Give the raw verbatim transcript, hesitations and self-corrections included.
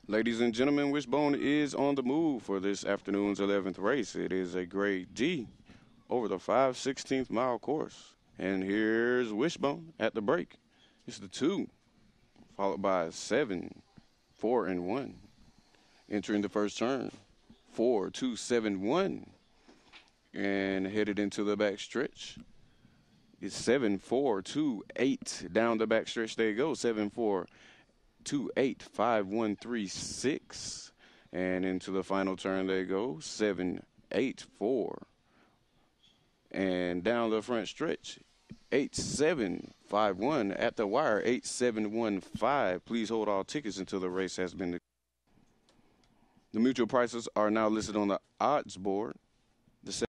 Ladies and gentlemen, Wishbone is on the move for this afternoon's eleventh race. It is a grade D over the five sixteenth mile course. And here's Wishbone at the break. It's the two, followed by a seven, four, and one. Entering the first turn, four, two, seven, one. And headed into the back stretch. It's seven, four, two, eight. Down the back stretch they go. Seven, four, two, eight, five, one, three, six. And into the final turn they go. Seven, eight, four. And down the front stretch. Eight, seven, five, one. At the wire, eight, seven, one, five. Please hold all tickets until the race has been. The mutual prices are now listed on the odds board. The